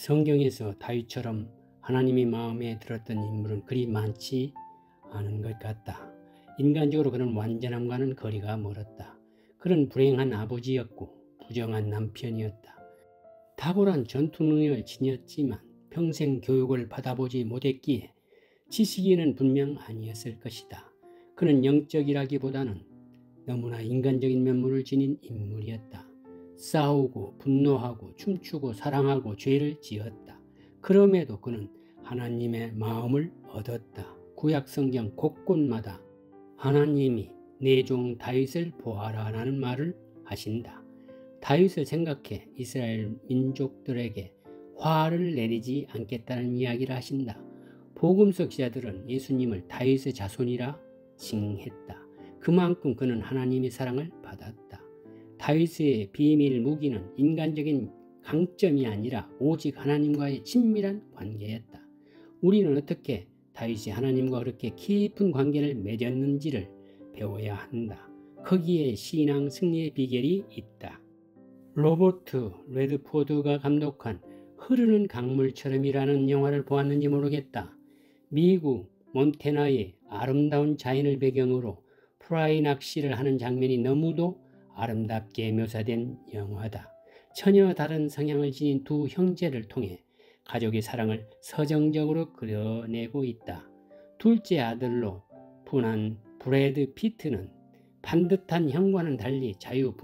성경에서 다윗처럼 하나님이 마음에 들었던 인물은 그리 많지 않은 것 같다. 인간적으로 그는 완전함과는 거리가 멀었다. 그는 불행한 아버지였고 부정한 남편이었다. 탁월한 전투 능력을 지녔지만 평생 교육을 받아보지 못했기에 지식인은 분명 아니었을 것이다. 그는 영적이라기보다는 너무나 인간적인 면모를 지닌 인물이었다. 싸우고 분노하고 춤추고 사랑하고 죄를 지었다. 그럼에도 그는 하나님의 마음을 얻었다. 구약 성경 곳곳마다 하나님이 내 종 다윗을 보아라 라는 말을 하신다. 다윗을 생각해 이스라엘 민족들에게 화를 내리지 않겠다는 이야기를 하신다. 복음서 기자들은 예수님을 다윗의 자손이라 칭했다. 그만큼 그는 하나님의 사랑을 받았다. 다윗의 비밀 무기는 인간적인 강점이 아니라 오직 하나님과의 친밀한 관계였다. 우리는 어떻게 다윗이 하나님과 그렇게 깊은 관계를 맺었는지를 배워야 한다. 거기에 신앙 승리의 비결이 있다. 로버트 레드포드가 감독한 흐르는 강물처럼이라는 영화를 보았는지 모르겠다. 미국 몬태나의 아름다운 자연을 배경으로 프라이 낚시를 하는 장면이 너무도 아름답게 묘사된 영화다. 전혀 다른 성향을 지닌 두 형제를 통해 가족의 사랑을 서정적으로 그려내고 있다. 둘째 아들로 분한 브래드 피트는 반듯한 형과는 달리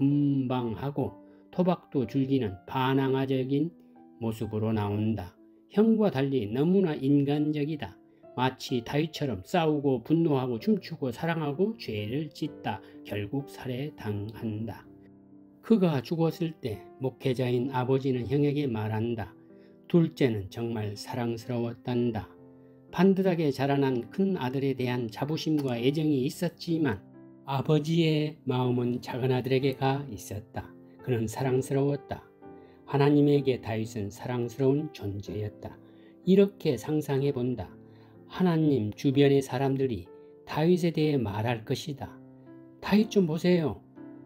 자유분방하고 토박도 즐기는 반항아적인 모습으로 나온다. 형과 달리 너무나 인간적이다. 마치 다윗처럼 싸우고 분노하고 춤추고 사랑하고 죄를 짓다 결국 살해당한다. 그가 죽었을 때 목회자인 아버지는 형에게 말한다. 둘째는 정말 사랑스러웠단다. 반듯하게 자라난 큰 아들에 대한 자부심과 애정이 있었지만 아버지의 마음은 작은 아들에게 가 있었다. 그는 사랑스러웠다. 하나님에게 다윗은 사랑스러운 존재였다. 이렇게 상상해 본다. 하나님 주변의 사람들이 다윗에 대해 말할 것이다. 다윗 좀 보세요.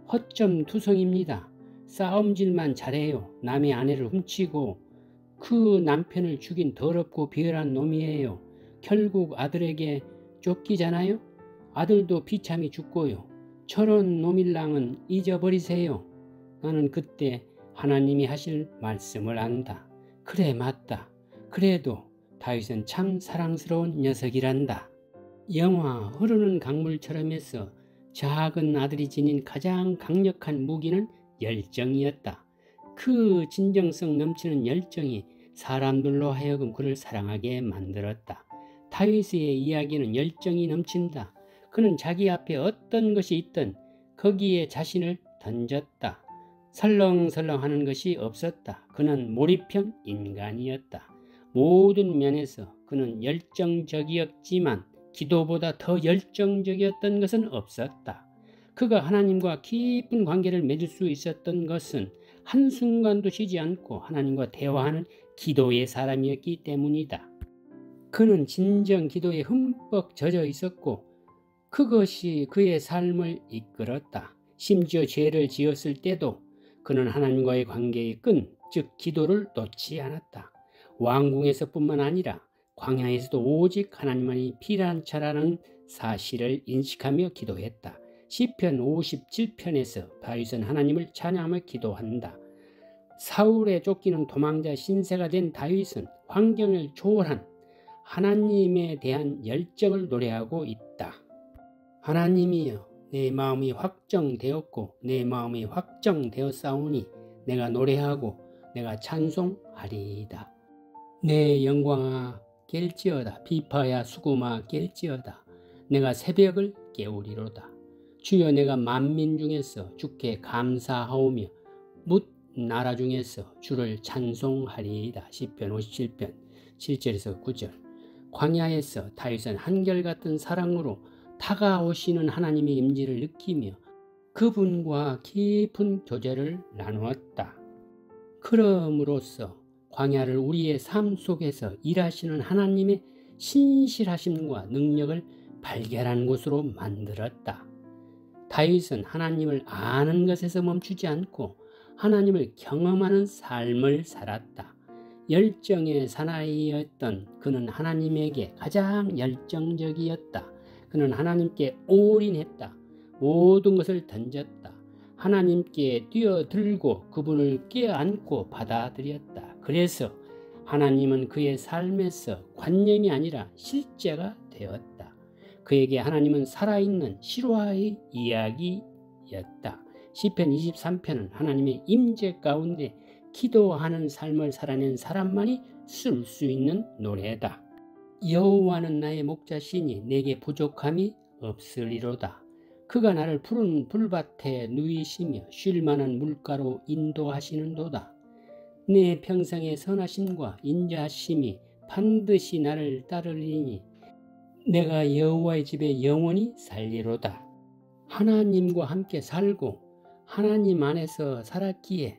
허점투성입니다. 싸움질만 잘해요. 남의 아내를 훔치고 그 남편을 죽인 더럽고 비열한 놈이에요. 결국 아들에게 쫓기잖아요. 아들도 비참히 죽고요. 저런 놈일랑은 잊어버리세요. 나는 그때 하나님이 하실 말씀을 안다. 그래 맞다. 그래도 다윗은 참 사랑스러운 녀석이란다. 영화 흐르는 강물처럼에서 작은 아들이 지닌 가장 강력한 무기는 열정이었다. 그 진정성 넘치는 열정이 사람들로 하여금 그를 사랑하게 만들었다. 다윗의 이야기는 열정이 넘친다. 그는 자기 앞에 어떤 것이 있든 거기에 자신을 던졌다. 설렁설렁하는 것이 없었다. 그는 몰입형 인간이었다. 모든 면에서 그는 열정적이었지만 기도보다 더 열정적이었던 것은 없었다. 그가 하나님과 깊은 관계를 맺을 수 있었던 것은 한순간도 쉬지 않고 하나님과 대화하는 기도의 사람이었기 때문이다. 그는 진정 기도에 흠뻑 젖어 있었고 그것이 그의 삶을 이끌었다. 심지어 죄를 지었을 때도 그는 하나님과의 관계의 끈, 즉 기도를 놓지 않았다. 왕궁에서뿐만 아니라 광야에서도 오직 하나님만이 피난처라는 사실을 인식하며 기도했다. 시편 57편에서 다윗은 하나님을 찬양하며 기도한다. 사울에 쫓기는 도망자 신세가 된 다윗은 환경을 초월한 하나님에 대한 열정을 노래하고 있다. 하나님이여 내 마음이 확정되었고 내 마음이 확정되었사오니 내가 노래하고 내가 찬송하리이다. 내 영광아 깰지어다. 비파야 수고마 깰지어다. 내가 새벽을 깨우리로다. 주여 내가 만민 중에서 주께 감사하오며 뭇 나라 중에서 주를 찬송하리이다. 시편 57편 7절에서 9절. 광야에서 다윗은 한결같은 사랑으로 다가오시는 하나님의 임재를 느끼며 그분과 깊은 교제를 나누었다. 그럼으로써 광야를 우리의 삶 속에서 일하시는 하나님의 신실하심과 능력을 발견하는 곳으로 만들었다. 다윗은 하나님을 아는 것에서 멈추지 않고 하나님을 경험하는 삶을 살았다. 열정의 사나이였던 그는 하나님에게 가장 열정적이었다. 그는 하나님께 올인했다. 모든 것을 던졌다. 하나님께 뛰어들고 그분을 껴안고 받아들였다. 그래서 하나님은 그의 삶에서 관념이 아니라 실제가 되었다. 그에게 하나님은 살아있는 실화의 이야기였다. 시편 23편은 하나님의 임재 가운데 기도하는 삶을 살아낸 사람만이 쓸 수 있는 노래다. 여호와는 나의 목자시니 내게 부족함이 없으리로다. 그가 나를 푸른 불밭에 누이시며 쉴 만한 물가로 인도하시는도다. 내 평생의 선하심과 인자하심이 반드시 나를 따르리니 내가 여호와의 집에 영원히 살리로다. 하나님과 함께 살고 하나님 안에서 살았기에,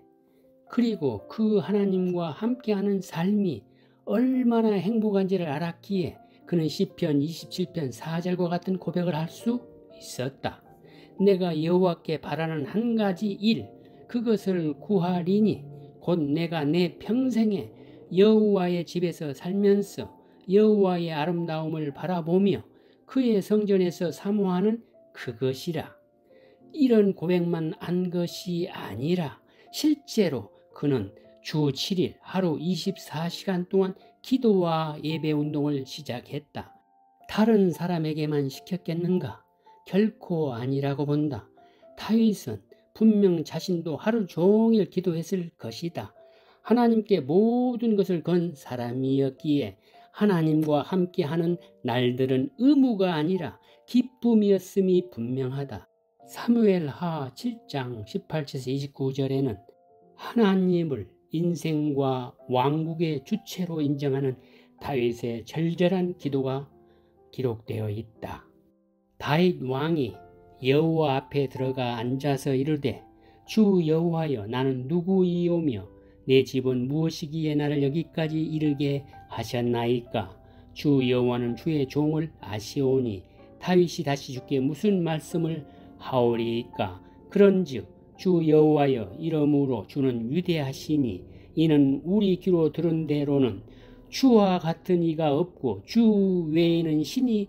그리고 그 하나님과 함께하는 삶이 얼마나 행복한지를 알았기에 그는 시편 27편 4절과 같은 고백을 할 수 있었다. 내가 여호와께 바라는 한 가지 일, 그것을 구하리니 곧 내가 내 평생에 여호와의 집에서 살면서 여호와의 아름다움을 바라보며 그의 성전에서 사모하는 그것이라. 이런 고백만 한 것이 아니라 실제로 그는 주 7일 하루 24시간 동안 기도와 예배 운동을 시작했다. 다른 사람에게만 시켰겠는가? 결코 아니라고 본다. 다윗은 분명 자신도 하루 종일 기도했을 것이다. 하나님께 모든 것을 건 사람이었기에 하나님과 함께하는 날들은 의무가 아니라 기쁨이었음이 분명하다. 사무엘하 7장 18절에서 29절에는 하나님을 인생과 왕국의 주체로 인정하는 다윗의 절절한 기도가 기록되어 있다. 다윗 왕이 여호와 앞에 들어가 앉아서 이르되 주 여호와여 나는 누구이오며 내 집은 무엇이기에 나를 여기까지 이르게 하셨나이까? 주 여호와는 주의 종을 아시오니 다윗이 다시 주께 무슨 말씀을 하오리이까? 그런즉 주 여호와여 이러므로 주는 위대하시니 이는 우리 귀로 들은 대로는 주와 같은 이가 없고 주 외에는 신이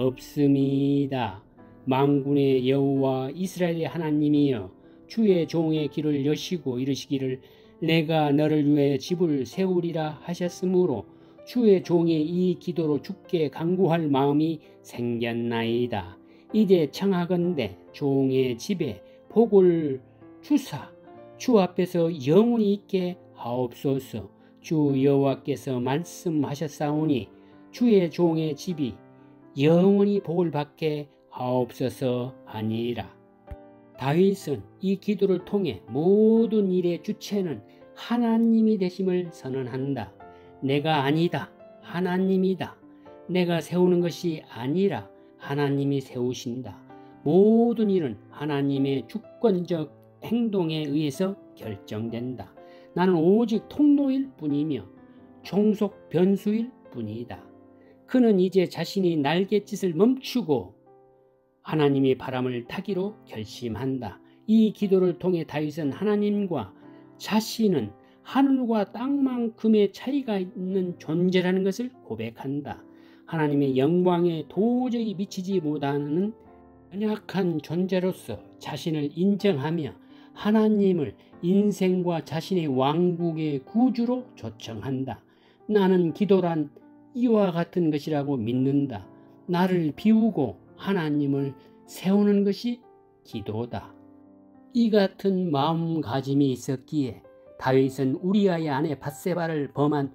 없음이다. 만군의 여호와 이스라엘의 하나님이여 주의 종의 귀를 여시고 이르시기를 내가 너를 위해 집을 세우리라 하셨으므로 주의 종의 이 기도로 주께 간구할 마음이 생겼나이다. 이제 청하건대 종의 집에 복을 주사 주 앞에서 영원히 있게 하옵소서. 주 여호와께서 말씀하셨사오니 주의 종의 집이 영원히 복을 받게 하옵소서 하니라. 다윗은 이 기도를 통해 모든 일의 주체는 하나님이 되심을 선언한다. 내가 아니다. 하나님이다. 내가 세우는 것이 아니라 하나님이 세우신다. 모든 일은 하나님의 주권적 행동에 의해서 결정된다. 나는 오직 통로일 뿐이며 종속 변수일 뿐이다. 그는 이제 자신이 날갯짓을 멈추고 하나님의 바람을 타기로 결심한다. 이 기도를 통해 다윗은 하나님과 자신은 하늘과 땅만큼의 차이가 있는 존재라는 것을 고백한다. 하나님의 영광에 도저히 미치지 못하는 연약한 존재로서 자신을 인정하며 하나님을 인생과 자신의 왕국의 구주로 초청한다. 나는 기도란 이와 같은 것이라고 믿는다. 나를 비우고 하나님을 세우는 것이 기도다. 이 같은 마음가짐이 있었기에 다윗은 우리아의 아내 밧세바를 범한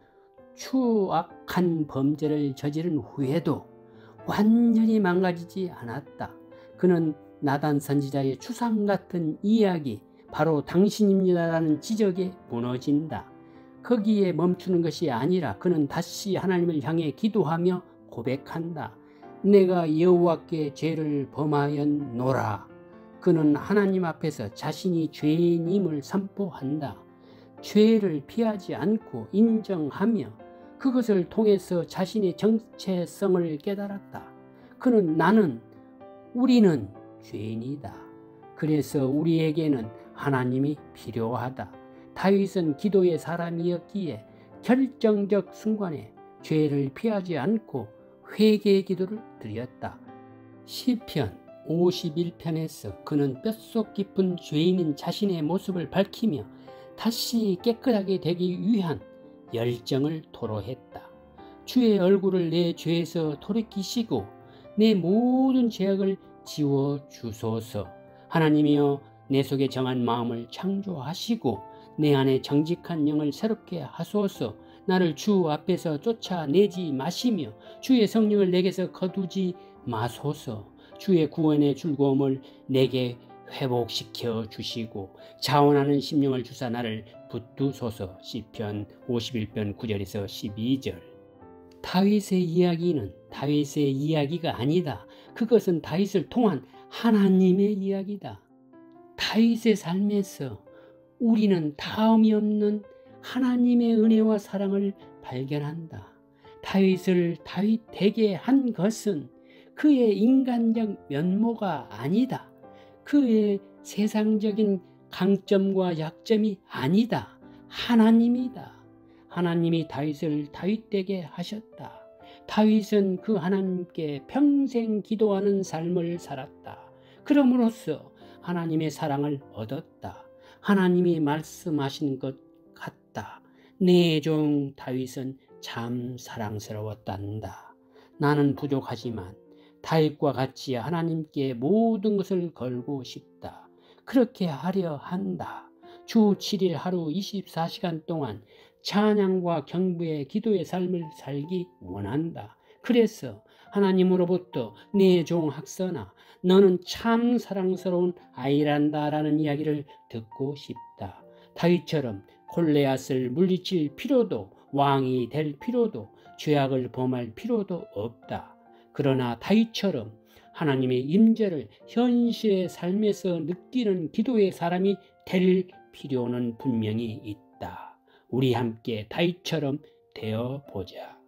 추악한 범죄를 저지른 후에도 완전히 망가지지 않았다. 그는 나단 선지자의 추상 같은 이야기, 바로 당신입니다라는 지적에 무너진다. 거기에 멈추는 것이 아니라 그는 다시 하나님을 향해 기도하며 고백한다. 내가 여호와께 죄를 범하였노라. 그는 하나님 앞에서 자신이 죄인임을 선포한다. 죄를 피하지 않고 인정하며 그것을 통해서 자신의 정체성을 깨달았다. 우리는 죄인이다. 그래서 우리에게는 하나님이 필요하다. 다윗은 기도의 사람이었기에 결정적 순간에 죄를 피하지 않고 회개의 기도를 드렸다. 시편 51편에서 그는 뼛속 깊은 죄인인 자신의 모습을 밝히며 다시 깨끗하게 되기 위한 열정을 토로했다. 주의 얼굴을 내 죄에서 돌이키시고 내 모든 죄악을 지워 주소서. 하나님이여, 내 속에 정한 마음을 창조하시고 내 안에 정직한 영을 새롭게 하소서. 나를 주 앞에서 쫓아내지 마시며 주의 성령을 내게서 거두지 마소서. 주의 구원의 즐거움을 내게 회복시켜 주시고 자원하는 심령을 주사 나를 붙드소서. 시편 51편 9절에서 12절. 다윗의 이야기는 다윗의 이야기가 아니다. 그것은 다윗을 통한 하나님의 이야기다. 다윗의 삶에서 우리는 다음이 없는 하나님의 은혜와 사랑을 발견한다. 다윗을 다윗 되게 한 것은 그의 인간적 면모가 아니다. 그의 세상적인 강점과 약점이 아니다. 하나님이다. 하나님이 다윗을 다윗 되게 하셨다. 다윗은 그 하나님께 평생 기도하는 삶을 살았다. 그럼으로써 하나님의 사랑을 얻었다. 하나님이 말씀하신 것 같다. 내 종 다윗은 참 사랑스러웠단다. 나는 부족하지만 다윗과 같이 하나님께 모든 것을 걸고 싶다. 그렇게 하려 한다. 주 7일 하루 24시간 동안 찬양과 경배의 기도의 삶을 살기 원한다. 그래서 하나님으로부터 내 종 학선아, 너는 참 사랑스러운 아이란다 라는 이야기를 듣고 싶다. 다윗처럼 골리앗을 물리칠 필요도, 왕이 될 필요도, 죄악을 범할 필요도 없다. 그러나 다윗처럼 하나님의 임재를 현실의 삶에서 느끼는 기도의 사람이 될 필요는 분명히 있다. 우리 함께 다윗처럼 되어 보자.